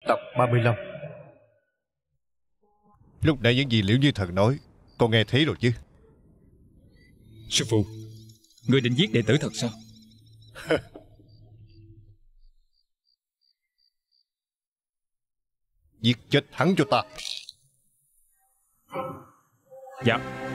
Tập 35. Lúc nãy những gì Liễu Như Thần nói con nghe thấy rồi chứ? Sư phụ, người định giết đệ tử thật sao? Giết chết hắn cho ta. Dạ.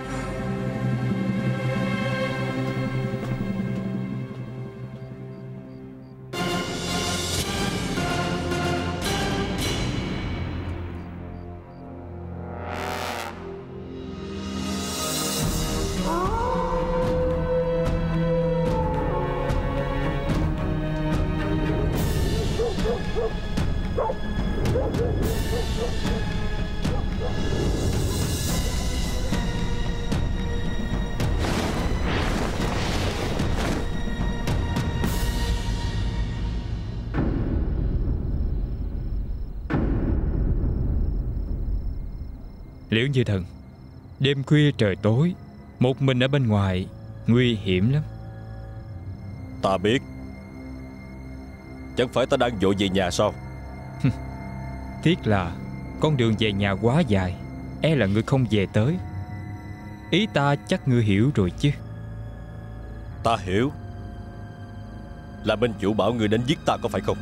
Liễu Như Thần, đêm khuya trời tối, một mình ở bên ngoài nguy hiểm lắm. Ta biết. Chẳng phải ta đang vội về nhà sao? Tiếc là con đường về nhà quá dài, e là ngươi không về tới. Ý ta chắc ngươi hiểu rồi chứ? Ta hiểu. Là Minh Chủ bảo ngươi đến giết ta có phải không?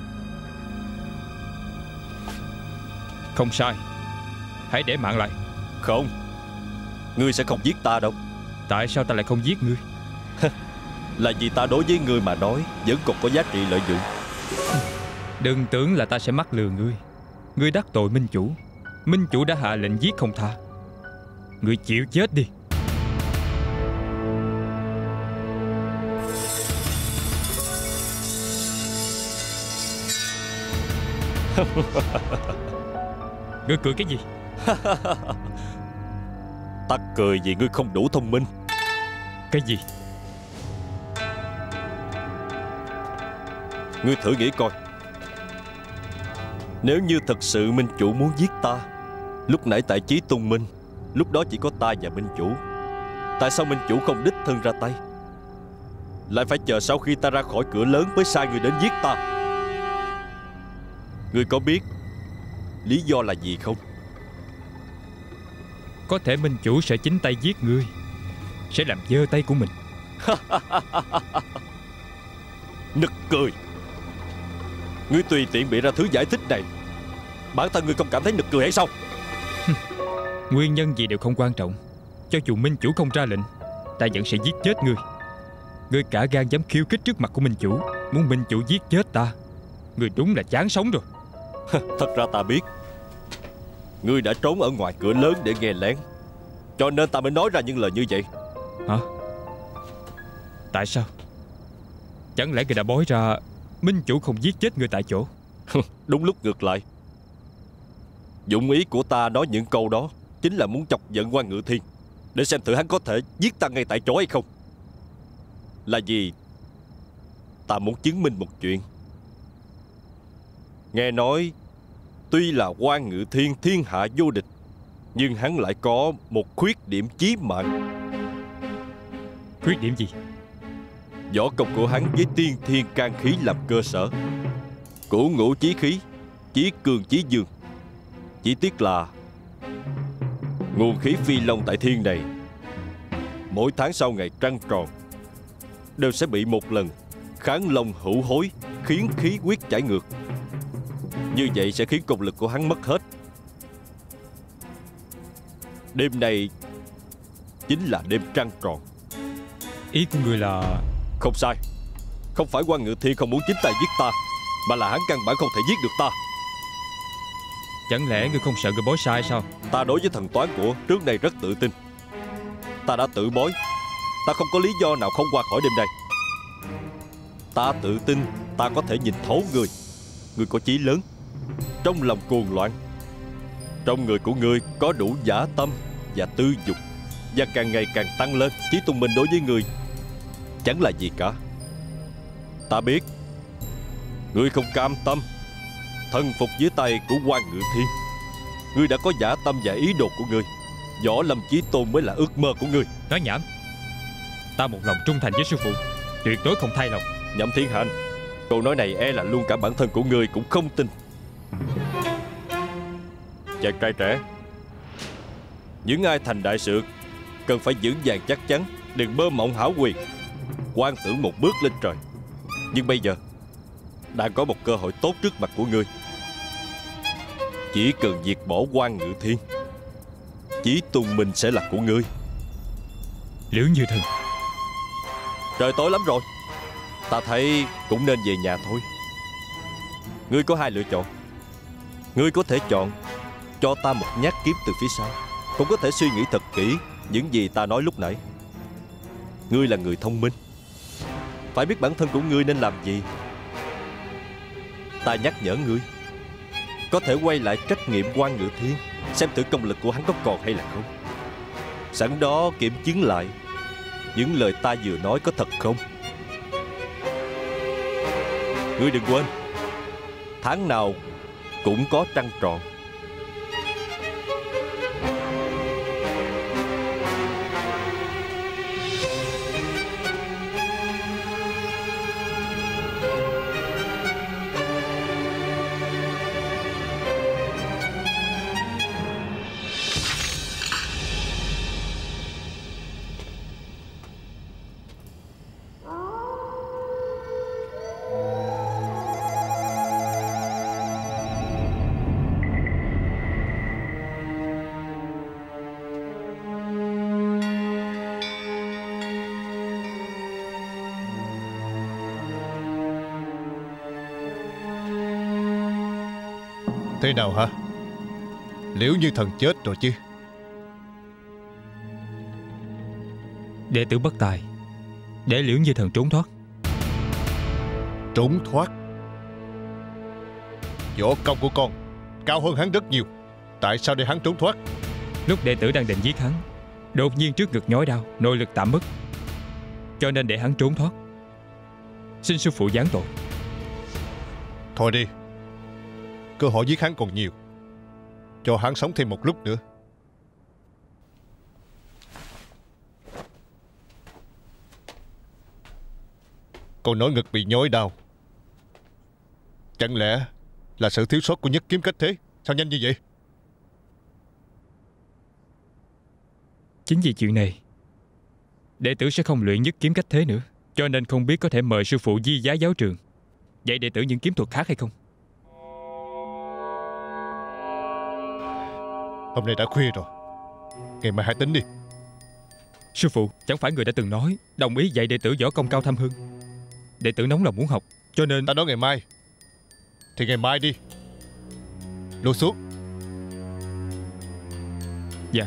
Không sai. Hãy để mạng lại. Không, ngươi sẽ không giết ta đâu. Tại sao ta lại không giết ngươi? Là vì ta đối với ngươi mà nói vẫn còn có giá trị lợi dụng. Đừng tưởng là ta sẽ mắc lừa ngươi. Ngươi đắc tội Minh Chủ. Minh Chủ đã hạ lệnh giết không tha. Ngươi chịu chết đi. Ngươi cười cái gì? Ta cười vì ngươi không đủ thông minh. Cái gì? Ngươi thử nghĩ coi, nếu như thật sự Minh Chủ muốn giết ta, lúc nãy tại Chí Tôn Minh, lúc đó chỉ có ta và Minh Chủ. Tại sao Minh Chủ không đích thân ra tay, lại phải chờ sau khi ta ra khỏi cửa lớn mới sai người đến giết ta? Ngươi có biết lý do là gì không? Có thể Minh Chủ sẽ chính tay giết ngươi, sẽ làm dơ tay của mình. Nực cười. Ngươi tùy tiện bịa ra thứ giải thích này, bản thân ngươi không cảm thấy nực cười hay sao? Nguyên nhân gì đều không quan trọng. Cho dù Minh Chủ không ra lệnh, ta vẫn sẽ giết chết ngươi. Ngươi cả gan dám khiêu khích trước mặt của Minh Chủ, muốn Minh Chủ giết chết ta. Ngươi đúng là chán sống rồi. Thật ra ta biết ngươi đã trốn ở ngoài cửa lớn để nghe lén, cho nên ta mới nói ra những lời như vậy. Hả? Tại sao? Chẳng lẽ ngươi đã bói ra Minh Chủ không giết chết ngươi tại chỗ? Đúng lúc ngược lại. Dụng ý của ta nói những câu đó chính là muốn chọc giận Quan Ngự Thiên, để xem thử hắn có thể giết ta ngay tại chỗ hay không. Là vì ta muốn chứng minh một chuyện. Nghe nói tuy là Quan Ngự Thiên thiên hạ vô địch, nhưng hắn lại có một khuyết điểm chí mạng. Khuyết điểm gì? Võ công của hắn với tiên thiên can khí làm cơ sở, cửu ngũ chí khí, chí cường chí dương. Chỉ tiếc là nguồn khí phi long tại thiên này, mỗi tháng sau ngày trăng tròn đều sẽ bị một lần kháng long hữu hối, khiến khí huyết chảy ngược. Như vậy sẽ khiến công lực của hắn mất hết. Đêm này chính là đêm trăng tròn. Ý của người là... Không sai. Không phải Quan Ngự Thiên không muốn chính tay giết ta, mà là hắn căn bản không thể giết được ta. Chẳng lẽ ngươi không sợ ngươi bói sai sao? Ta đối với thần toán của trước này rất tự tin. Ta đã tự bói, ta không có lý do nào không qua khỏi đêm nay. Ta tự tin ta có thể nhìn thấu người. Người có chí lớn, trong lòng cuồng loạn. Trong người của ngươi có đủ dã tâm và tư dục, và càng ngày càng tăng lên. Chí Tôn Minh đối với ngươi chẳng là gì cả. Ta biết ngươi không cam tâm thần phục dưới tay của Quan Ngự Thiên. Ngươi đã có dã tâm và ý đồ của ngươi. Võ Lâm Chí Tôn mới là ước mơ của ngươi. Nói nhảm. Ta một lòng trung thành với sư phụ, tuyệt đối không thay lòng. Nhậm Thiên Hành, câu nói này e là luôn cả bản thân của ngươi cũng không tin. chàng trai trẻ. Những ai thành đại sự cần phải vững vàng chắc chắn, đừng mơ mộng hão quyền, quan tưởng một bước lên trời. Nhưng bây giờ đang có một cơ hội tốt trước mặt của ngươi. Chỉ cần diệt bỏ Quan Ngự Thiên, Chí Tôn Minh sẽ là của ngươi. Liễu Như Thần, Trời tối lắm rồi, ta thấy cũng nên về nhà thôi. Ngươi có hai lựa chọn. Ngươi có thể chọn cho ta một nhát kiếm từ phía sau, cũng có thể suy nghĩ thật kỹ những gì ta nói lúc nãy. Ngươi là người thông minh, phải biết bản thân của ngươi nên làm gì. Ta nhắc nhở ngươi, có thể quay lại trách nhiệm Quan Ngự Thiên, xem thử công lực của hắn có còn hay là không. Sẵn đó kiểm chứng lại những lời ta vừa nói có thật không. Ngươi đừng quên, tháng nào cũng có trăng tròn. Thế nào hả? Liễu Như Thần chết rồi chứ? đệ tử bất tài để Liễu Như Thần trốn thoát. Trốn thoát? Võ công của con cao hơn hắn rất nhiều, tại sao để hắn trốn thoát? Lúc đệ tử đang định giết hắn, đột nhiên trước ngực nhói đau, nội lực tạm mất, cho nên để hắn trốn thoát. Xin sư phụ giáng tội. Thôi đi, cơ hội giết hắn còn nhiều, cho hắn sống thêm một lúc nữa. Con nói ngực bị nhói đau, chẳng lẽ là sự thiếu sót của Nhất Kiếm Cách Thế? Sao nhanh như vậy? Chính vì chuyện này, đệ tử sẽ không luyện Nhất Kiếm Cách Thế nữa, cho nên không biết có thể mời sư phụ di giá giáo trường dạy đệ tử những kiếm thuật khác hay không. Hôm nay đã khuya rồi, ngày mai hãy tính đi. Sư phụ, chẳng phải người đã từng nói đồng ý dạy đệ tử võ công cao thâm hơn? Đệ tử nóng lòng muốn học, cho nên... Ta nói ngày mai thì ngày mai đi. Lùi xuống. Dạ.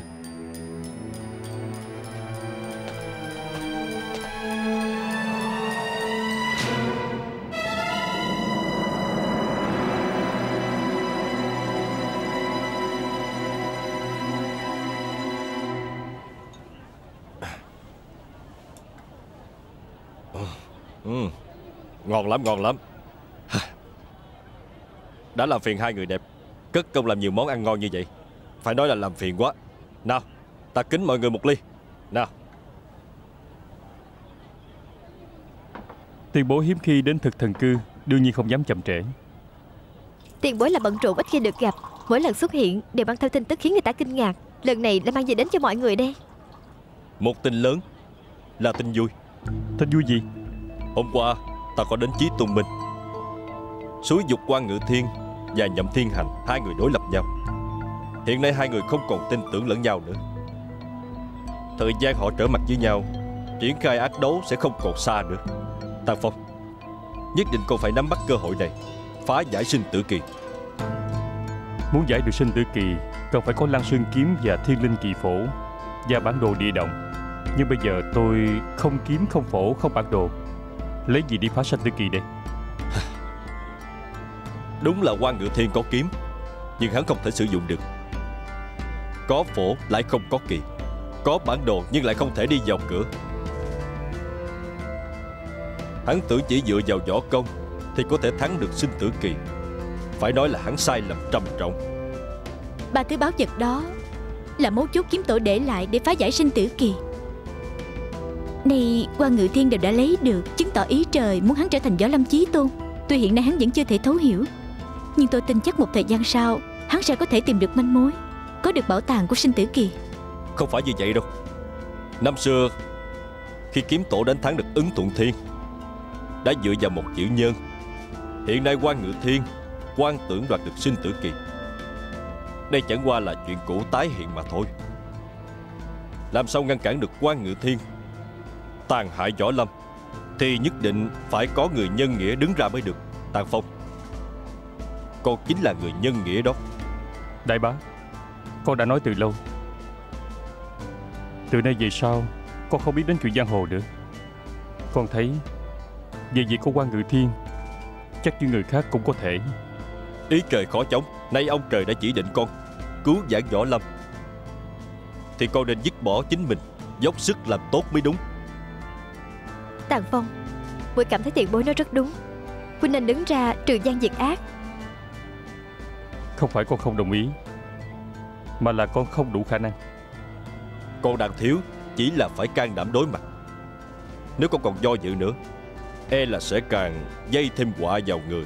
Ngon lắm, ngon lắm. Đã làm phiền hai người đẹp, cất công làm nhiều món ăn ngon như vậy. Phải nói là làm phiền quá. Nào, ta kính mọi người một ly. Nào. Tiền bối hiếm khi đến Thực Thần Cư, đương nhiên không dám chậm trễ. Tiền bối là bận rộn ít khi được gặp, mỗi lần xuất hiện đều mang theo tin tức khiến người ta kinh ngạc. Lần này lại mang gì đến cho mọi người đây? Một tin lớn, là tin vui. Tin vui gì? Hôm qua ta có đến Chí Tôn Minh, xúi dục Quan Ngự Thiên và Nhậm Thiên Hành hai người đối lập nhau. Hiện nay hai người không còn tin tưởng lẫn nhau nữa. Thời gian họ trở mặt với nhau, triển khai ác đấu sẽ không còn xa nữa. Tàng Phong, nhất định con phải nắm bắt cơ hội này, phá giải sinh tử kỳ. Muốn giải được sinh tử kỳ, cần phải có Lăng Sơn Kiếm và Thiên Linh Kỳ Phổ và bản đồ địa động. Nhưng bây giờ tôi không kiếm, không phổ, không bản đồ, lấy gì đi phá sinh tử kỳ đây? Đúng là Quan Ngự Thiên có kiếm, nhưng hắn không thể sử dụng được. Có phổ lại không có kỳ, có bản đồ nhưng lại không thể đi vào cửa. Hắn tưởng chỉ dựa vào võ công thì có thể thắng được sinh tử kỳ. Phải nói là hắn sai lầm trầm trọng. Ba thứ báu vật đó là mấu chốt kiếm tổ để lại để phá giải sinh tử kỳ. Nay Quan Ngự Thiên đều đã lấy được, chứng tỏ ý trời muốn hắn trở thành Võ Lâm Chí Tôn. Tuy hiện nay hắn vẫn chưa thể thấu hiểu, nhưng tôi tin chắc một thời gian sau hắn sẽ có thể tìm được manh mối, có được bảo tàng của Sinh Tử Kỳ. Không phải như vậy đâu. Năm xưa khi kiếm tổ đánh thắng được Ứng Thuận Thiên, đã dựa vào một chữ nhân. Hiện nay Quan Ngự Thiên quan tưởng đoạt được Sinh Tử Kỳ. Đây chẳng qua là chuyện cũ tái hiện mà thôi. Làm sao ngăn cản được Quan Ngự Thiên tàn hại Võ Lâm, thì nhất định phải có người nhân nghĩa đứng ra mới được. Tàn Phong, con chính là người nhân nghĩa đó. Đại bá, con đã nói từ lâu. Từ nay về sau, con không biết đến chuyện giang hồ nữa. Con thấy về việc của Quan Ngự Thiên, chắc như người khác cũng có thể. Ý trời khó chống. Nay ông trời đã chỉ định con cứu vãn Võ Lâm, thì con nên dứt bỏ chính mình, dốc sức làm tốt mới đúng. Tàn Phong, muội cảm thấy tiền bối nói rất đúng. Huynh nên đứng ra trừ gian diệt ác. Không phải con không đồng ý, mà là con không đủ khả năng. Con đang thiếu chỉ là phải can đảm đối mặt. Nếu con còn do dự nữa, e là sẽ càng dây thêm họa vào người.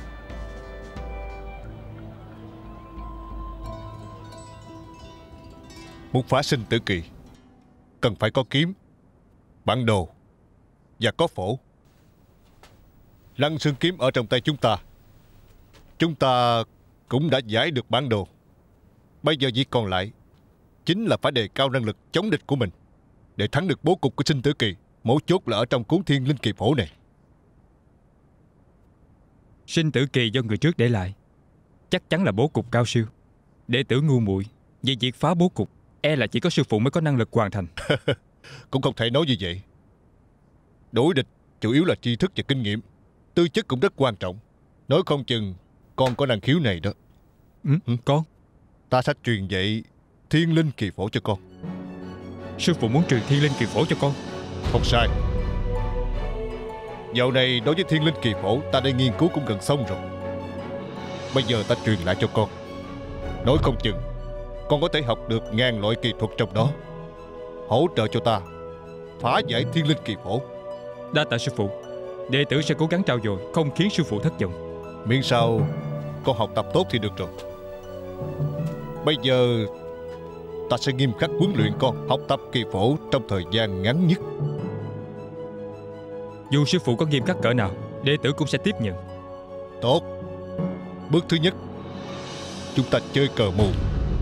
Muốn phá Sinh Tử Kỳ, cần phải có kiếm, bản đồ và có phổ. Lăng Xương kiếm ở trong tay chúng ta. Chúng ta cũng đã giải được bản đồ. Bây giờ việc còn lại chính là phải đề cao năng lực chống địch của mình, để thắng được bố cục của Sinh Tử Kỳ. Mấu chốt là ở trong cuốn Thiên Linh Kỳ Phổ này. Sinh Tử Kỳ do người trước để lại, chắc chắn là bố cục cao siêu. Đệ tử ngu muội về việc phá bố cục, e là chỉ có sư phụ mới có năng lực hoàn thành. Cũng không thể nói như vậy. Đối địch chủ yếu là tri thức và kinh nghiệm, tư chất cũng rất quan trọng. Nói không chừng con có năng khiếu này đó. Con? Ta sẽ truyền dạy Thiên Linh Kỳ Phổ cho con. Sư phụ muốn truyền Thiên Linh Kỳ Phổ cho con? Không sai. Dạo này đối với Thiên Linh Kỳ Phổ ta đã nghiên cứu cũng gần xong rồi. Bây giờ ta truyền lại cho con. Nói không chừng con có thể học được ngàn loại kỳ thuật trong đó, hỗ trợ cho ta phá giải Thiên Linh Kỳ Phổ. Đa tạ sư phụ. Đệ tử sẽ cố gắng trau dồi, không khiến sư phụ thất vọng. Miễn sao con học tập tốt thì được rồi. Bây giờ ta sẽ nghiêm khắc huấn luyện con học tập kỳ phổ trong thời gian ngắn nhất. Dù sư phụ có nghiêm khắc cỡ nào, đệ tử cũng sẽ tiếp nhận. Tốt. Bước thứ nhất, chúng ta chơi cờ mù.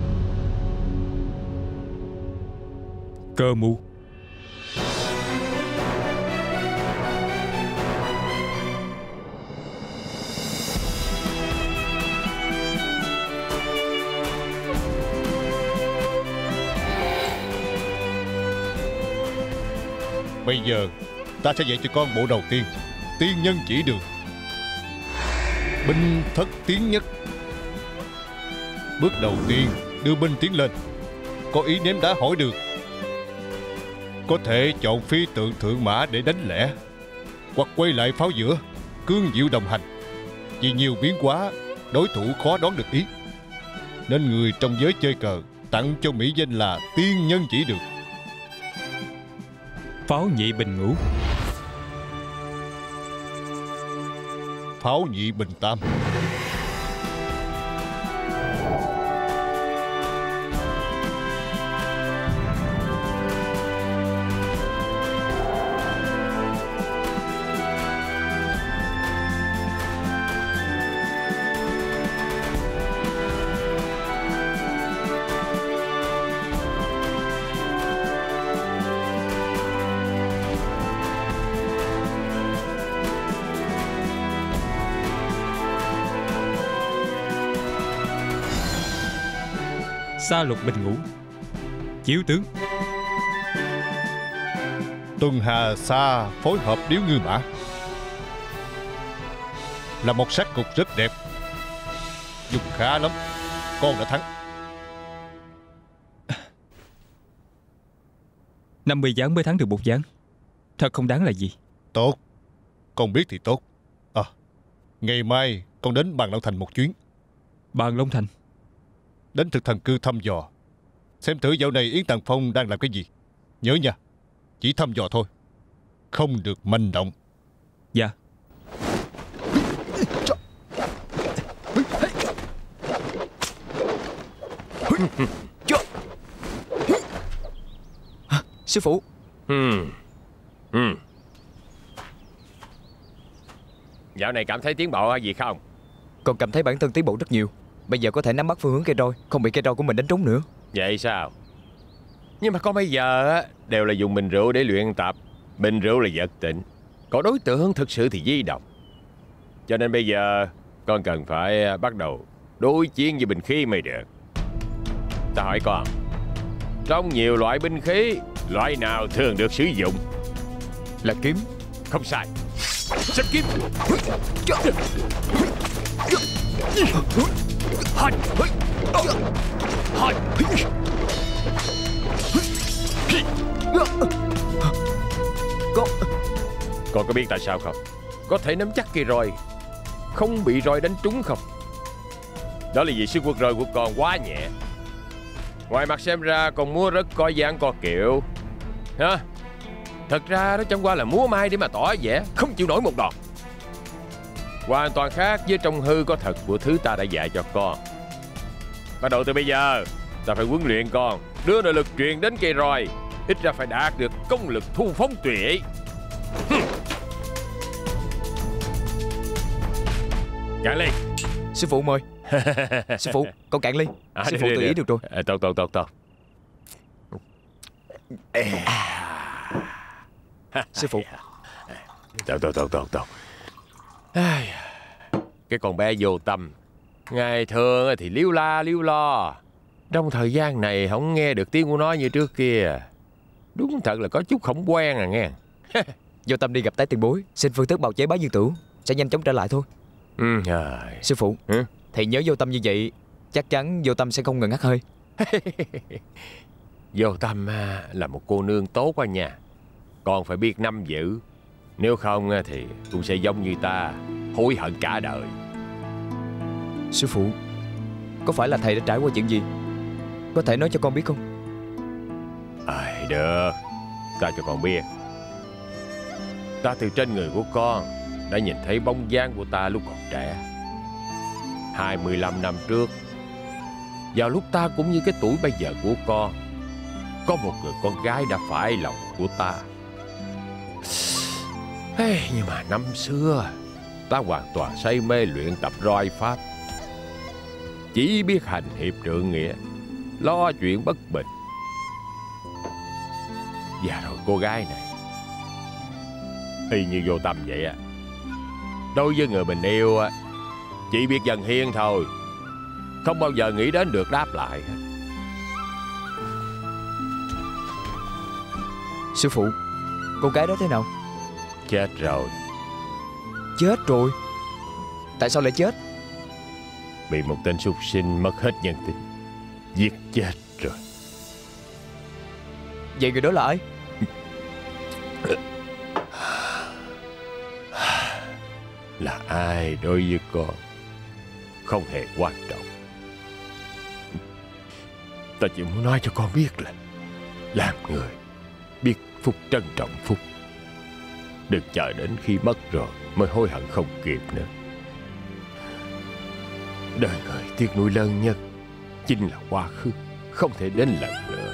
Cờ mù? Bây giờ ta sẽ dạy cho con bộ đầu tiên, tiên nhân chỉ đường. Binh thất tiến nhất. Bước đầu tiên, đưa binh tiến lên. Có ý ném đá hỏi đường. Có thể chọn phi tượng thượng mã để đánh lẻ, hoặc quay lại pháo giữa, cương diệu đồng hành. Vì nhiều biến hóa, đối thủ khó đoán được ý, nên người trong giới chơi cờ tặng cho mỹ danh là tiên nhân chỉ đường. Pháo nhị bình ngũ. Pháo nhị bình tam. Sa lục bình ngũ. Chiếu tướng. Tuần hà sa phối hợp điếu ngư mã, là một sắc cục rất đẹp. Dùng khá lắm. Con đã thắng. 50 ván mới thắng được 1 ván. Thật không đáng là gì. Tốt. Con biết thì tốt. Ngày mai con đến Bàn Long Thành một chuyến. Bàn Long Thành? Đến thực thần cư thăm dò, xem thử dạo này Yến Tàn Phong đang làm cái gì. Nhớ nha, chỉ thăm dò thôi, không được manh động. Dạ. Sư phụ. Dạo này cảm thấy tiến bộ hay gì không? Con cảm thấy bản thân tiến bộ rất nhiều. Bây giờ có thể nắm bắt phương hướng cây roi, không bị cây roi của mình đánh trúng nữa. Vậy sao? Nhưng mà con bây giờ á, đều là dùng bình rượu để luyện tập. Bình rượu là vật tịnh, còn đối tượng thực sự thì di động. Cho nên bây giờ con cần phải bắt đầu đối chiến với binh khí mới được. Ta hỏi con, trong nhiều loại binh khí, loại nào thường được sử dụng? Là kiếm. Không sai. Sắt kiếm. Con có biết tại sao không? Có thể nắm chắc cây roi không bị roi đánh trúng không? Đó là vì sức quật roi của con quá nhẹ. Ngoài mặt xem ra con múa rất có dáng có kiểu ha. Thật ra đó chẳng qua là múa mai để mà tỏ vẻ không chịu nổi một đòn. Hoàn toàn khác với trong hư có thật của thứ ta đã dạy cho con. Bắt đầu từ bây giờ, ta phải huấn luyện con, đưa nội lực truyền đến cây roi, ít ra phải đạt được công lực thu phóng tùy. Cạn ly. Sư phụ mời. Sư phụ, con cạn ly. Sư phụ tự ý được rồi. Tốt. Sư phụ. Tốt. Cái con bé vô tâm, ngày thường thì liếu la liếu lo, trong thời gian này không nghe được tiếng của nó như trước kia. Đúng thật là có chút không quen à nghe. Vô tâm đi gặp Tái Tiền Bối, xin phương thức bào chế Bá Dương Tửu, sẽ nhanh chóng trở lại thôi. Sư phụ, thầy nhớ Vô Tâm như vậy, chắc chắn Vô Tâm sẽ không ngừng hắt hơi. Vô Tâm là một cô nương tốt quá nha. Con phải biết nắm giữ, nếu không thì cũng sẽ giống như ta, hối hận cả đời. Sư phụ, có phải là thầy đã trải qua chuyện gì? Có thể nói cho con biết không? Được, ta cho con biết. Ta từ trên người của con đã nhìn thấy bóng dáng của ta lúc còn trẻ. 25 năm trước, vào lúc ta cũng như cái tuổi bây giờ của con, có một người con gái đã phải lòng của ta. Nhưng mà năm xưa, ta hoàn toàn say mê luyện tập roi pháp, chỉ biết hành hiệp trượng nghĩa, lo chuyện bất bình. Và rồi cô gái này y như Vô Tâm vậy á. Đối với người mình yêu á, chỉ biết dần hiên thôi, không bao giờ nghĩ đến được đáp lại. Sư phụ, cô gái đó thế nào? Chết rồi. Chết rồi? Tại sao lại chết? Bị một tên súc sinh mất hết nhân tính giết chết rồi. Vậy người đó là ai? Là ai đối với con không hề quan trọng. Ta chỉ muốn nói cho con biết là làm người biết phúc trân trọng phúc, đừng chờ đến khi mất rồi mới hối hận không kịp nữa. Đời người tiếc nuối lớn nhất chính là quá khứ, không thể đến lần nữa.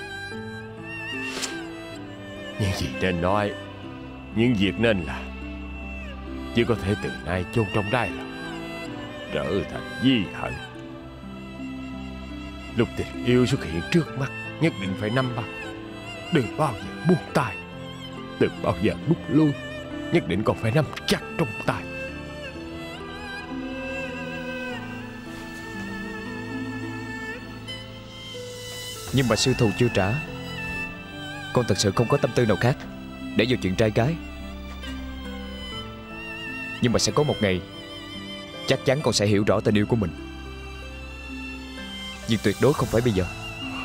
Những gì nên nói, những việc nên làm, chỉ có thể từ nay chôn trong đáy lòng, trở thành di hận. Lúc tình yêu xuất hiện trước mắt, nhất định phải nắm bắt, đừng bao giờ buông tay, đừng bao giờ rút lui, nhất định còn phải nắm chặt trong tay. Nhưng mà sư thù chưa trả, con thật sự không có tâm tư nào khác để vào chuyện trai gái. Nhưng mà sẽ có một ngày chắc chắn con sẽ hiểu rõ tình yêu của mình. Nhưng tuyệt đối không phải bây giờ.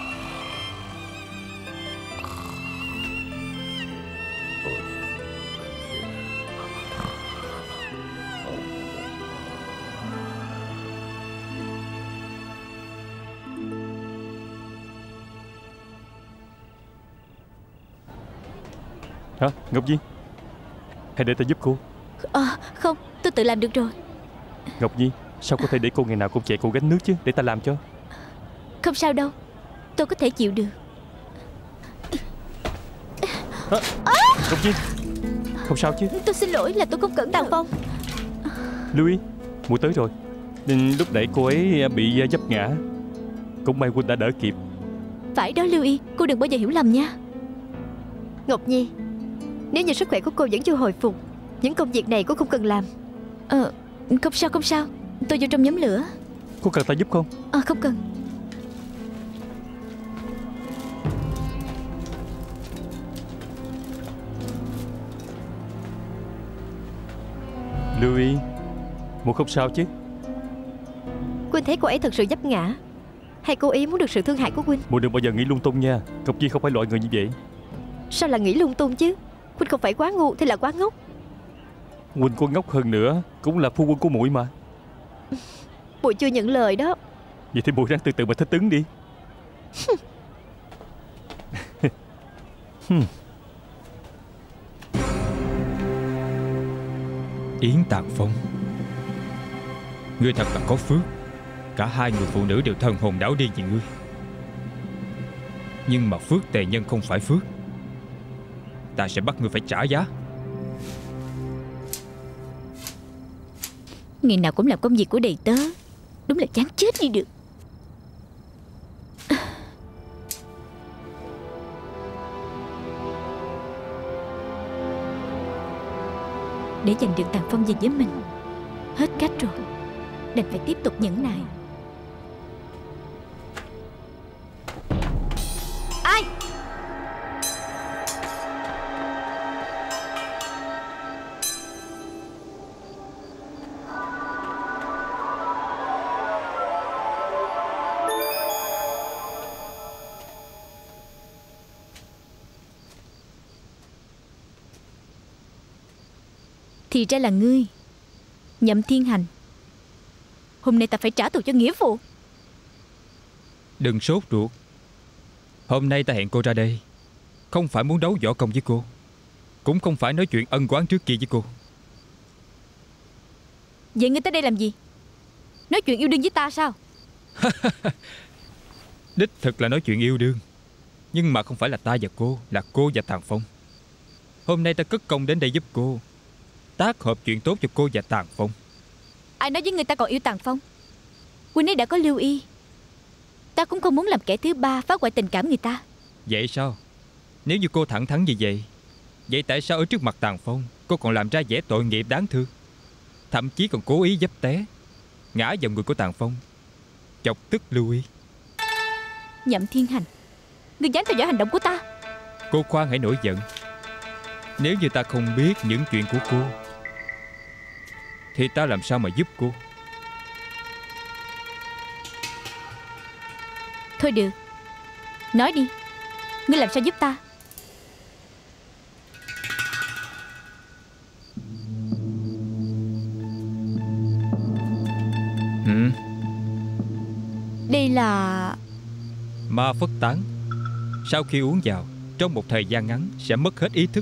Hả? Ngọc Nhi, hãy để ta giúp cô. Không, tôi tự làm được rồi. Ngọc Nhi, sao có thể để cô ngày nào cũng chạy cô gánh nước chứ? Để ta làm cho. Không sao đâu, Tôi có thể chịu được. Ngọc Nhi, không sao chứ? Tôi xin lỗi, là tôi không cẩn thận. Phong, Louis, muội tới rồi. Nên lúc nãy cô ấy bị vấp ngã. Cũng may Huynh đã đỡ kịp. phải đó Louis, cô đừng bao giờ hiểu lầm nha. Ngọc Nhi, nếu như sức khỏe của cô vẫn chưa hồi phục, những công việc này cô không cần làm. Không sao không sao, tôi vô trong nhóm lửa. Cô cần ta giúp không? Không cần. Louis, muội không sao chứ? Huynh thấy cô ấy thật sự vấp ngã, hay cô ấy muốn được sự thương hại của Huynh? Muội đừng bao giờ nghĩ lung tung nha. Ngọc Nhi không phải loại người như vậy. Sao là nghĩ lung tung chứ? Huynh không phải quá ngu thì là quá ngốc. Huynh có ngốc hơn nữa cũng là phu quân của muội mà. Muội chưa nhận lời đó. Vậy thì muội ráng từ từ mà thích ứng đi. Yến Tàn Phong, ngươi thật là có phước. Cả hai người phụ nữ đều thần hồn đảo điên vì ngươi. Nhưng mà phước tề nhân không phải phước. Ta sẽ bắt ngươi phải trả giá. Ngày nào cũng làm công việc của đầy tớ, đúng là chán chết đi được. Để giành được Tàn Phong về với mình, hết cách rồi, đành phải tiếp tục nhẫn nại. Ai? Thì ra là ngươi, Nhậm Thiên Hành. Hôm nay ta phải trả thù cho nghĩa phụ. Đừng sốt ruột. Hôm nay ta hẹn cô ra đây không phải muốn đấu võ công với cô, cũng không phải nói chuyện ân oán trước kia với cô. Vậy ngươi tới đây làm gì? Nói chuyện yêu đương với ta sao? Đích thực là nói chuyện yêu đương, nhưng mà không phải là ta và cô, là cô và Tàn Phong. Hôm nay ta cất công đến đây giúp cô, tác hợp chuyện tốt cho cô và Tàn Phong. Ai nói với người ta còn yêu Tàn Phong? Huynh ấy đã có lưu y. Ta cũng không muốn làm kẻ thứ ba phá hoại tình cảm người ta. Vậy sao? Nếu như cô thẳng thắn như vậy, vậy tại sao ở trước mặt Tàn Phong cô còn làm ra vẻ tội nghiệp đáng thương, thậm chí còn cố ý dấp té ngã vào người của Tàn Phong, chọc tức lưu y? Nhậm Thiên Hành, ngươi dám theo dõi hành động của ta? Cô khoan hãy nổi giận. Nếu như ta không biết những chuyện của cô thì ta làm sao mà giúp cô? Thôi được, nói đi, ngươi làm sao giúp ta? Đây là ma phất tán. Sau khi uống vào, trong một thời gian ngắn sẽ mất hết ý thức.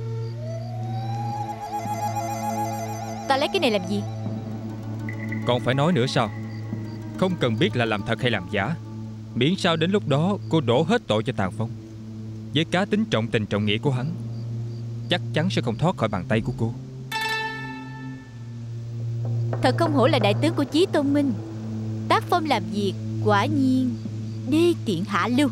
ta lấy cái này làm gì? Còn phải nói nữa sao? Không cần biết là làm thật hay làm giả, miễn sao đến lúc đó cô đổ hết tội cho Tàn Phong. Với cá tính trọng tình trọng nghĩa của hắn, chắc chắn sẽ không thoát khỏi bàn tay của cô. Thật không hổ là đại tướng của Chí Tôn Minh. Tác phong làm việc quả nhiên đê tiện hạ lưu.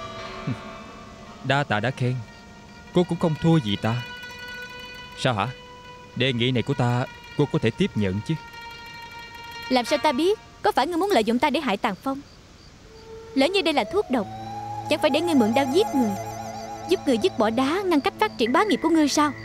Đa tạ đã khen, cô cũng không thua gì ta. Sao hả? Đề nghị này của ta cô có thể tiếp nhận chứ? Làm sao ta biết? Có phải ngươi muốn lợi dụng ta để hại Tàn Phong? Lỡ như đây là thuốc độc, chẳng phải để ngươi mượn đao giết người, giúp người dứt bỏ đá, ngăn cách phát triển bá nghiệp của ngươi sao?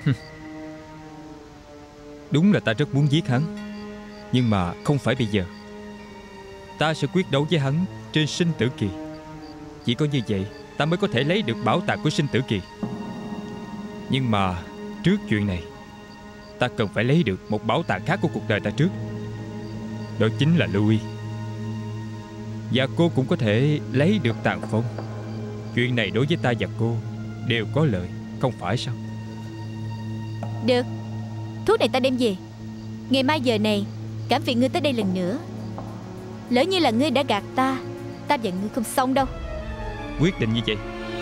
Đúng là ta rất muốn giết hắn, nhưng mà không phải bây giờ. Ta sẽ quyết đấu với hắn trên sinh tử kỳ. Chỉ có như vậy ta mới có thể lấy được bảo tàng của sinh tử kỳ. Nhưng mà trước chuyện này, ta cần phải lấy được một bảo tàng khác của cuộc đời ta trước. Đó chính là Louis. Và cô cũng có thể lấy được Tàn Phong. Chuyện này đối với ta và cô đều có lợi, không phải sao? Được, thuốc này ta đem về. Ngày mai giờ này cảm phiền ngươi tới đây lần nữa. Lỡ như là ngươi đã gạt ta, ta và ngươi không xong đâu. Quyết định như vậy.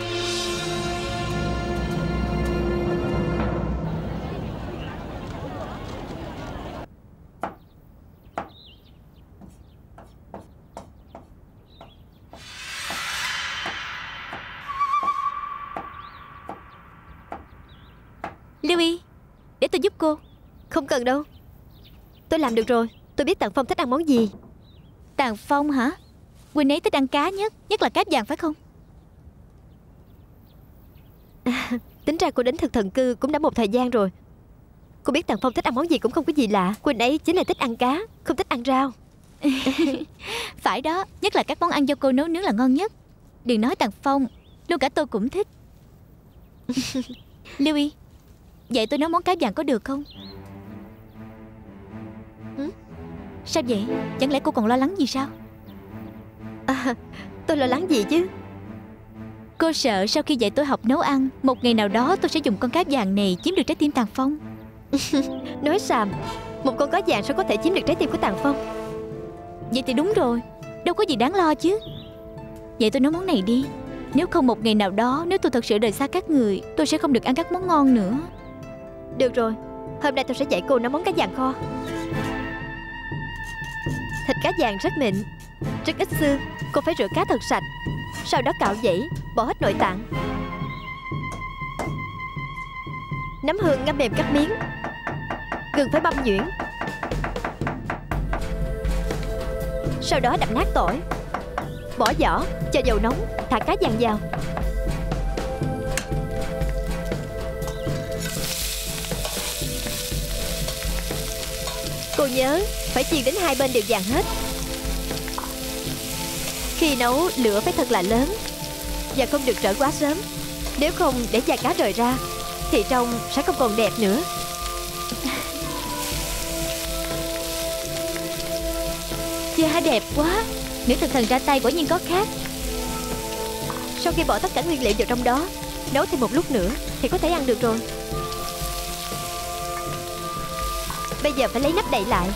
Louis, để tôi giúp cô. Không cần đâu, tôi làm được rồi. Tôi biết Tàng Phong thích ăn món gì. Tàng Phong hả? Quỳnh ấy thích ăn cá nhất, nhất là cá vàng phải không? Tính ra cô đến thực thần cư cũng đã một thời gian rồi. Cô biết Tàng Phong thích ăn món gì cũng không có gì lạ. Quỳnh ấy chính là thích ăn cá, không thích ăn rau. Phải đó, nhất là các món ăn do cô nấu nướng là ngon nhất. Đừng nói Tàng Phong, luôn cả tôi cũng thích. Louis, vậy tôi nấu món cá vàng có được không? Sao vậy? Chẳng lẽ cô còn lo lắng gì sao? Tôi lo lắng gì chứ? Cô sợ sau khi dạy tôi học nấu ăn, một ngày nào đó tôi sẽ dùng con cá vàng này chiếm được trái tim Tàng Phong. Nói xàm, một con cá vàng sao có thể chiếm được trái tim của Tàng Phong? Vậy thì đúng rồi, đâu có gì đáng lo chứ. Vậy tôi nấu món này đi. Nếu không một ngày nào đó, nếu tôi thật sự rời xa các người, tôi sẽ không được ăn các món ngon nữa. Được rồi, hôm nay tôi sẽ dạy cô nấu món cá vàng kho. Thịt cá vàng rất mịn, rất ít xương. Cô phải rửa cá thật sạch, sau đó cạo dãy, bỏ hết nội tạng. Nấm hương ngâm mềm cắt miếng. Gừng phải băm nhuyễn. Sau đó đập nát tỏi, bỏ vỏ, cho dầu nóng, thả cá vàng vào. Cô nhớ phải chiên đến hai bên đều vàng hết. Khi nấu lửa phải thật là lớn và không được trở quá sớm. Nếu không để da cá rời ra thì trông sẽ không còn đẹp nữa. Da đẹp quá. Nữ thực thần ra tay quả nhiên có khác. Sau khi bỏ tất cả nguyên liệu vào trong đó, nấu thêm một lúc nữa thì có thể ăn được rồi. Bây giờ phải lấy nắp đậy lại.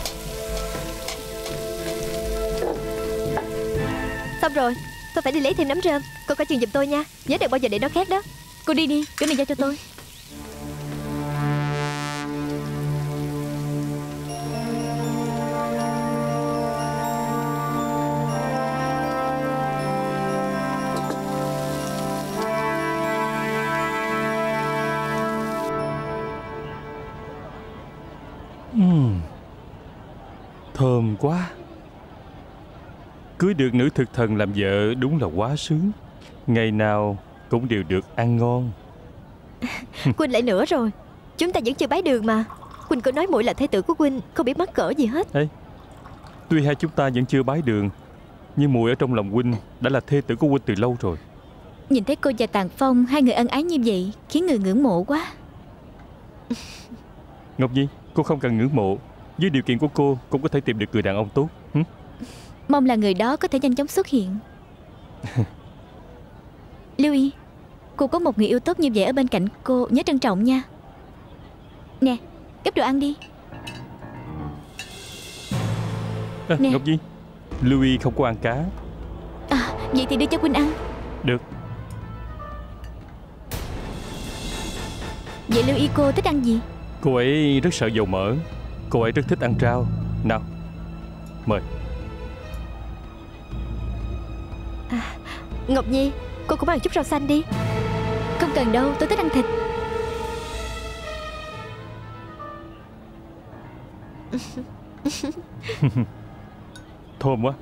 Xong rồi, tôi phải đi lấy thêm nấm rơm. Cô coi chừng giùm tôi nha. Nhớ đừng bao giờ để nó khét đó. Cô đi đi, cái này giao cho tôi. Thơm quá. Cưới được nữ thực thần làm vợ đúng là quá sướng. Ngày nào cũng đều được ăn ngon. Quỳnh lại nữa rồi. Chúng ta vẫn chưa bái đường mà. Quỳnh cứ nói muội là thê tử của Quỳnh, không biết mắc cỡ gì hết. Ê, tuy hai chúng ta vẫn chưa bái đường, nhưng muội ở trong lòng huynh đã là thê tử của huynh từ lâu rồi. Nhìn thấy cô và Tàng Phong hai người ân ái như vậy khiến người ngưỡng mộ quá. Ngọc Nhi, cô không cần ngưỡng mộ. Với điều kiện của cô cũng có thể tìm được người đàn ông tốt. Mong là người đó có thể nhanh chóng xuất hiện. Louis, cô có một người yêu tốt như vậy ở bên cạnh cô, nhớ trân trọng nha. Nè, gấp đồ ăn đi. Nè. Ngọc Nhi, Louis không có ăn cá. Vậy thì đưa cho Quỳnh ăn. Được. Vậy Louis cô thích ăn gì? Cô ấy rất sợ dầu mỡ. Cô ấy rất thích ăn rau. Nào, mời. Ngọc Nhi, cô cũng ăn chút rau xanh đi. Không cần đâu, tôi thích ăn thịt. Thơm quá.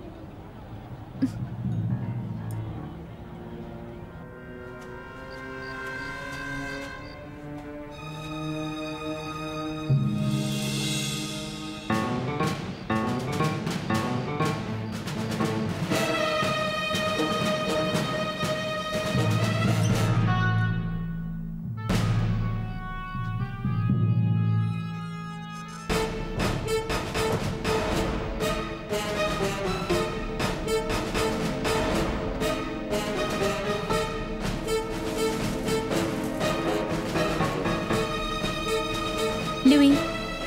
Louis,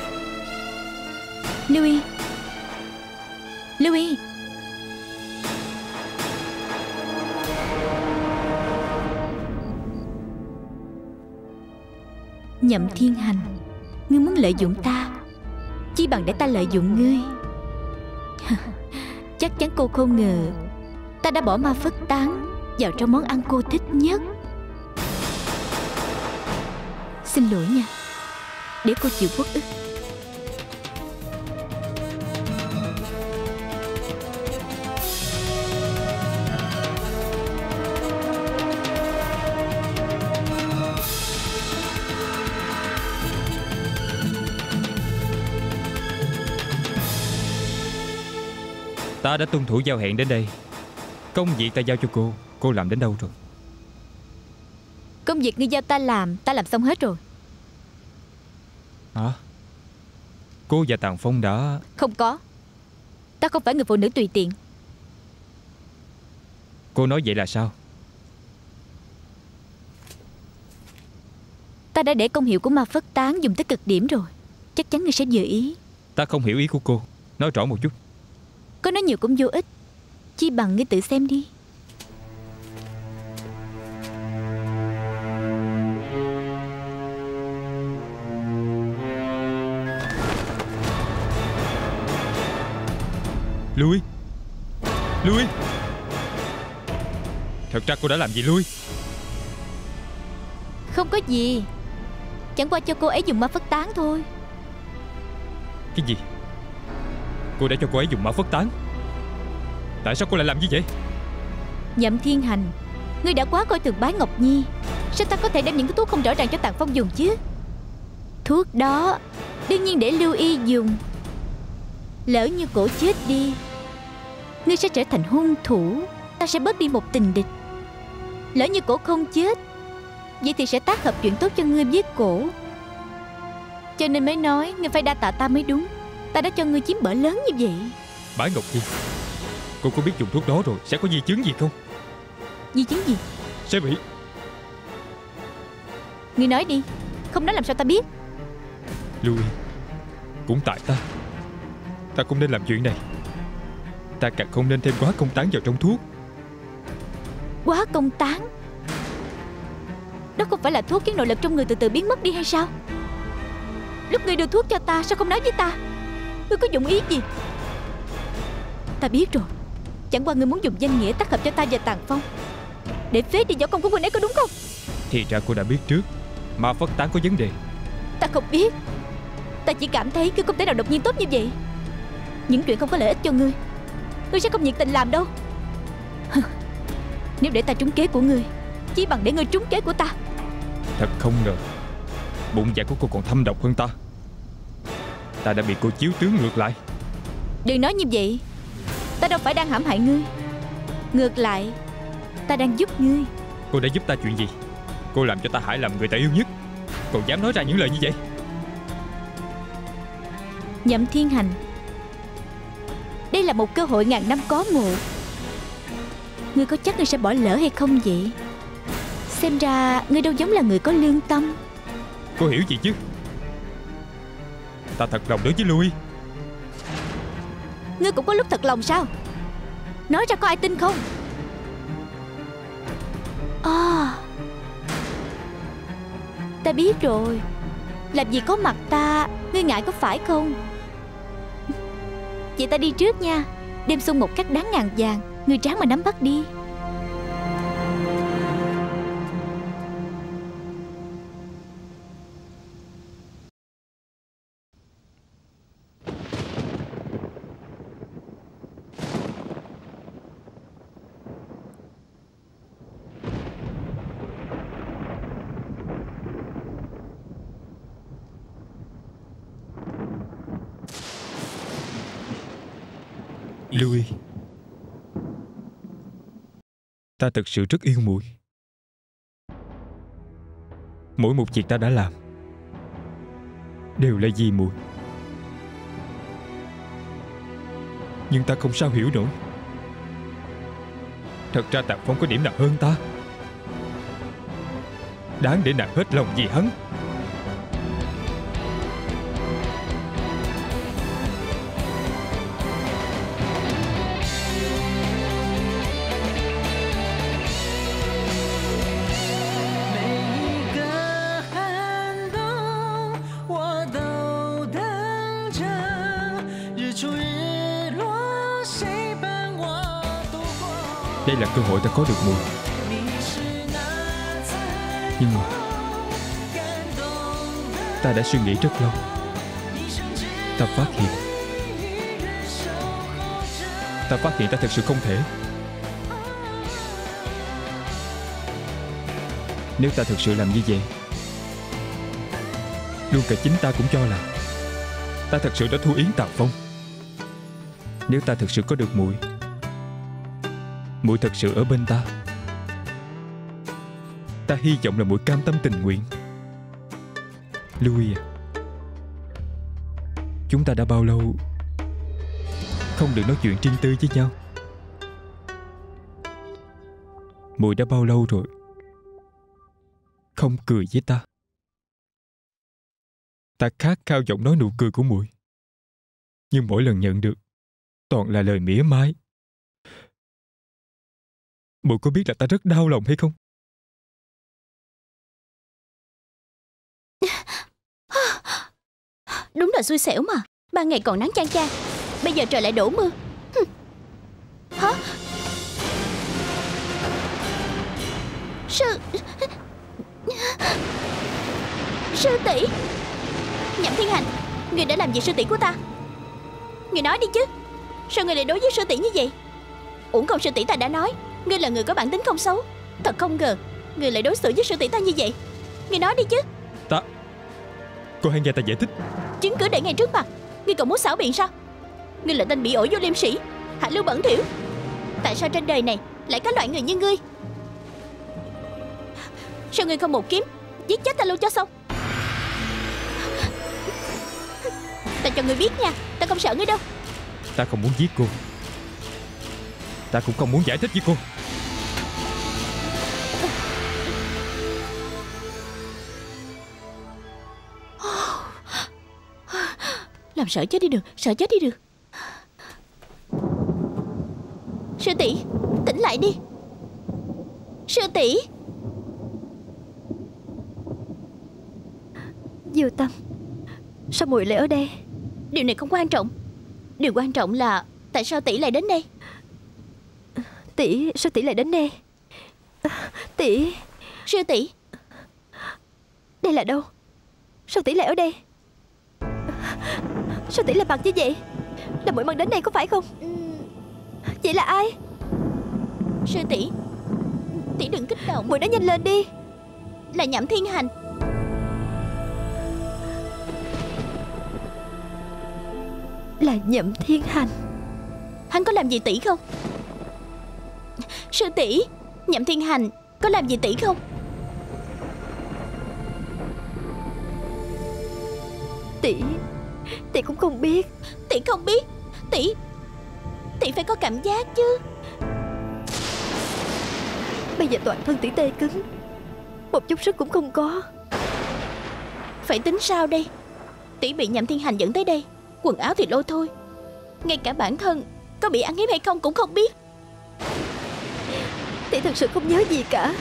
Louis, Louis. Nhậm Thiên Hành, ngươi muốn lợi dụng ta, chi bằng để ta lợi dụng ngươi. Chắc chắn cô không ngờ ta đã bỏ ma phất tán vào trong món ăn cô thích nhất. Xin lỗi nha, để cô chịu uất ức. Ta đã tuân thủ giao hẹn đến đây. Công việc ta giao cho cô làm đến đâu rồi? Công việc ngươi giao ta làm xong hết rồi. Hả? Cô và Tàn Phong đã... Không có. Ta không phải người phụ nữ tùy tiện. Cô nói vậy là sao? Ta đã để công hiệu của ma phất tán dùng tới cực điểm rồi. Chắc chắn ngươi sẽ vừa ý. Ta không hiểu ý của cô. Nói rõ một chút. Có nói nhiều cũng vô ích, chi bằng ngươi tự xem đi. Lui. Thật ra cô đã làm gì Lui? Không có gì, chẳng qua cho cô ấy dùng ma phất tán thôi. Cái gì? Cô đã cho cô ấy dùng ma phất tán? Tại sao cô lại làm như vậy? Nhậm Thiên Hành, ngươi đã quá coi thường Bái Ngọc Nhi. Sao ta có thể đem những cái thuốc không rõ ràng cho Tàn Phong dùng chứ? Thuốc đó đương nhiên để Lưu Y dùng. Lỡ như cổ chết đi, ngươi sẽ trở thành hung thủ, ta sẽ bớt đi một tình địch. Lỡ như cổ không chết, vậy thì sẽ tác hợp chuyện tốt cho ngươi với cổ. Cho nên mới nói ngươi phải đa tạ ta mới đúng. Ta đã cho ngươi chiếm bỡ lớn như vậy. Bái Ngọc Nhi, cô có biết dùng thuốc đó rồi sẽ có di chứng gì không? Di chứng gì? Sẽ bị... Ngươi nói đi, không nói làm sao ta biết. Lưu Yên, cũng tại ta không nên làm chuyện này. Ta càng không nên thêm quá công tán vào trong thuốc. Quá công tán? Đó không phải là thuốc khiến nội lực trong người từ từ biến mất đi hay sao? Lúc ngươi đưa thuốc cho ta sao không nói với ta? Ngươi có dụng ý gì? Ta biết rồi. Chẳng qua ngươi muốn dùng danh nghĩa tác hợp cho ta và Tàn Phong để phế đi võ công của huynh ấy, có đúng không? Thì ra cô đã biết trước ma phất tán có vấn đề. Ta không biết. Ta chỉ cảm thấy ngươi không thể nào đột nhiên tốt như vậy. Những chuyện không có lợi ích cho ngươi, ngươi sẽ không nhiệt tình làm đâu. Nếu để ta trúng kế của ngươi, chỉ bằng để ngươi trúng kế của ta. Thật không ngờ bụng dạ của cô còn thâm độc hơn ta. Ta đã bị cô chiếu tướng ngược lại. Đừng nói như vậy. Ta đâu phải đang hãm hại ngươi. Ngược lại, ta đang giúp ngươi. Cô đã giúp ta chuyện gì? Cô làm cho ta hại lầm người ta yêu nhất, còn dám nói ra những lời như vậy? Nhậm Thiên Hành, đây là một cơ hội ngàn năm có một. Ngươi có chắc ngươi sẽ bỏ lỡ hay không vậy? Xem ra ngươi đâu giống là người có lương tâm. Cô hiểu gì chứ? Ta thật lòng đối với Louis. Ngươi cũng có lúc thật lòng sao? Nói ra có ai tin không? Ta biết rồi. Làm gì có mặt ta, ngươi ngại có phải không? Vậy ta đi trước nha. Đêm xuân một cách đáng ngàn vàng, ngươi ráng mà nắm bắt đi. Louis, ta thật sự rất yêu muội. Mỗi một việc ta đã làm đều là vì muội. Nhưng ta không sao hiểu nổi. Thật ra Tàn Phong có điểm nào hơn ta, đáng để nàng hết lòng vì hắn. Đây là cơ hội ta có được muội. Nhưng mà ta đã suy nghĩ rất lâu. Ta phát hiện ta thật sự không thể. Nếu ta thực sự làm như vậy, luôn cả chính ta cũng cho là ta thật sự đã thua Yến Tàng Phong. Nếu ta thực sự có được muội, muội thật sự ở bên ta, ta hy vọng là muội cam tâm tình nguyện. Louis à, chúng ta đã bao lâu không được nói chuyện riêng tư với nhau? Muội đã bao lâu rồi không cười với ta? Ta khát khao giọng nói nụ cười của muội, nhưng mỗi lần nhận được toàn là lời mỉa mai. Muội có biết là ta rất đau lòng hay không? Đúng là xui xẻo mà. Ban ngày còn nắng chang chang, bây giờ trời lại đổ mưa. Hả? Sư tỷ. Nhậm Thiên Hành, người đã làm gì sư tỷ của ta? Người nói đi chứ, sao người lại đối với sư tỷ như vậy? Uổng công sư tỷ ta đã nói ngươi là người có bản tính không xấu. Thật không ngờ người lại đối xử với sư tỷ ta như vậy. Người nói đi chứ. Cô hãy nghe ta giải thích. Chứng cứ để ngay trước mặt, ngươi còn muốn xảo biện sao? Ngươi là tên bị ổi vô liêm sĩ, hạ lưu bẩn thỉu. Tại sao trên đời này lại có loại người như ngươi? Sao ngươi không một kiếm giết chết ta luôn cho xong? Ta cho ngươi biết nha, ta không sợ ngươi đâu. Ta không muốn giết cô. Ta cũng không muốn giải thích với cô. Làm sợ chết đi được, sợ chết đi được. Sư tỷ, tỉnh lại đi. Sư tỷ. Diêu Tâm, sao muội lại ở đây? Điều này không quan trọng. Điều quan trọng là tại sao tỷ lại đến đây? Tỷ, sao tỷ lại đến đây? Tỷ. Sư tỷ. Đây là đâu? Sao tỷ lại ở đây? Sao tỷ lại mặc như vậy? Là muội mang đến đây có phải không? Vậy là ai? Sư tỷ, tỷ đừng kích động. Muội nói nhanh lên đi. Là Nhậm Thiên Hành. Là Nhậm Thiên Hành. Hắn có làm gì tỷ không? Sư tỷ, Nhậm Thiên Hành có làm gì tỷ không? Tỷ cũng không biết. Tỷ không biết. Tỷ phải có cảm giác chứ. Bây giờ toàn thân tỷ tê cứng, một chút sức cũng không có. Phải tính sao đây? Tỷ bị Nhậm Thiên Hành dẫn tới đây, quần áo thì lôi thôi, ngay cả bản thân có bị ăn hiếp hay không cũng không biết. Tỷ thật sự không nhớ gì cả.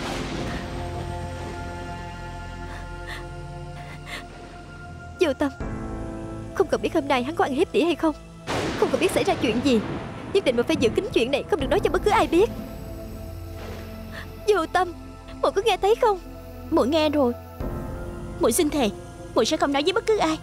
Diêu Tâm, không cần biết hôm nay hắn có ăn hiếp tỷ hay không, không cần biết xảy ra chuyện gì, nhất định mình phải giữ kín chuyện này, không được nói cho bất cứ ai biết. Diêu Tâm, muội có nghe thấy không? Muội nghe rồi. Muội xin thề, muội sẽ không nói với bất cứ ai.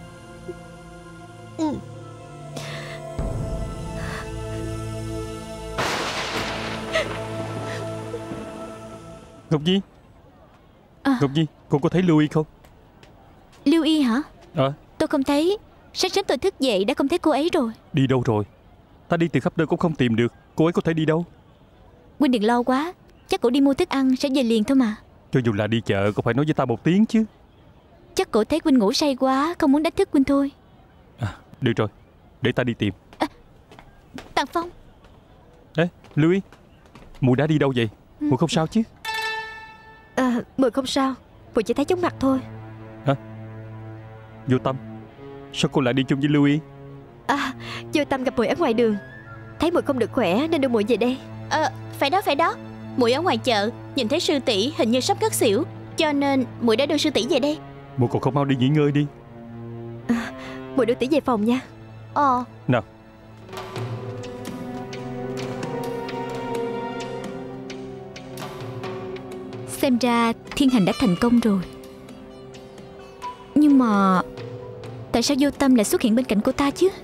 Ngọc Nhi. Ngọc Nhi, cô có thấy Louis không? Louis hả? Tôi không thấy. Sáng sớm tôi thức dậy đã không thấy cô ấy rồi. Đi đâu rồi? Ta đi từ khắp nơi cũng không tìm được. Cô ấy có thể đi đâu? Huynh đừng lo quá, chắc cổ đi mua thức ăn sẽ về liền thôi mà. Cho dù là đi chợ cũng phải nói với ta một tiếng chứ. Chắc cổ thấy huynh ngủ say quá, không muốn đánh thức huynh thôi. Được rồi, để ta đi tìm. Tàng Phong. Ê, Louis, muội đã đi đâu vậy? Muội không sao chứ? Muội không sao, muội chỉ thấy chóng mặt thôi. Hả? Vô Tâm, sao cô lại đi chung với Louis? Vô Tâm gặp muội ở ngoài đường, thấy muội không được khỏe nên đưa muội về đây. Phải đó. Muội ở ngoài chợ nhìn thấy sư tỷ hình như sắp ngất xỉu, cho nên muội đã đưa sư tỷ về đây. Muội còn không mau đi nghỉ ngơi đi. Muội đưa tỷ về phòng nha. Nào. Xem ra Thiên Hành đã thành công rồi. Nhưng mà tại sao Vô Tâm lại xuất hiện bên cạnh cô ta chứ?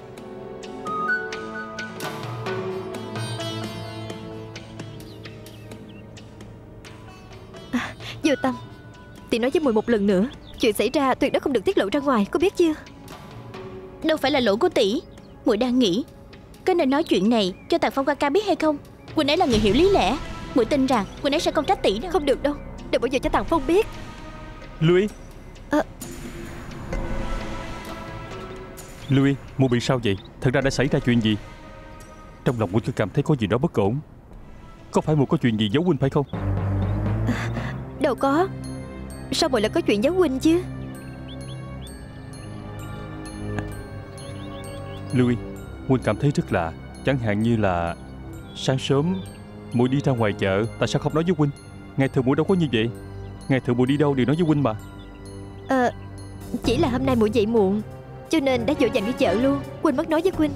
Vô Tâm, tỷ nói với muội một lần nữa, chuyện xảy ra tuyệt đối không được tiết lộ ra ngoài, có biết chưa? Đâu phải là lỗi của tỷ. Muội đang nghĩ có nên nói chuyện này cho Tàng Phong ca ca biết hay không. Quỳnh ấy là người hiểu lý lẽ. Muội tin rằng Quỳnh ấy sẽ không trách tỷ đâu. Không được đâu, đừng bao giờ cho Tàng Phong biết. Louis, Louis, muội bị sao vậy? Thật ra đã xảy ra chuyện gì? Trong lòng muội cứ cảm thấy có gì đó bất ổn. Có phải muội có chuyện gì giấu huynh phải không? Đâu có. Sao muội lại có chuyện giấu huynh chứ? Louis, huynh cảm thấy rất lạ. Chẳng hạn như là sáng sớm muội đi ra ngoài chợ, tại sao không nói với huynh? Ngày thường muội đâu có như vậy. Ngày thường muội đi đâu đều nói với huynh mà. Chỉ là hôm nay muội dậy muộn, cho nên đã vội vàng đi chợ luôn, quên mất nói với huynh.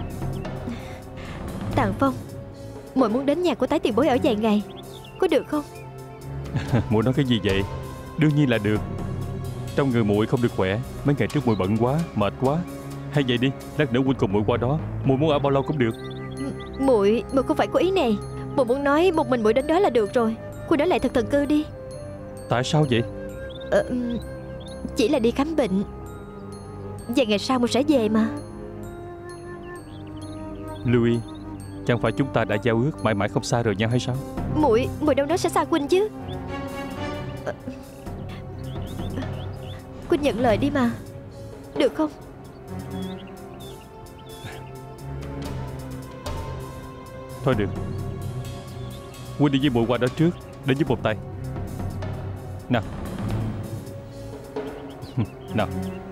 Tàng Phong, muội muốn đến nhà của Tái tiền bối ở vài ngày, có được không? Muội nói cái gì vậy? Đương nhiên là được. Trong người muội không được khỏe, mấy ngày trước muội bận quá, mệt quá. Hay vậy đi, lát nữa huynh cùng muội qua đó. Muội muốn ở bao lâu cũng được. Muội không phải có ý này. Muội muốn nói một mình muội đến đó là được rồi. Huynh nói lại thật thần cư đi. Tại sao vậy? Chỉ là đi khám bệnh, vài ngày sau muội sẽ về mà. Louis, chẳng phải chúng ta đã giao ước mãi mãi không xa rời nhau hay sao? Muội đâu nói sẽ xa huynh chứ. Huynh nhận lời đi mà, được không? Thôi được, huynh đi với muội qua đó trước, đến giúp một tay. Nào. Nào.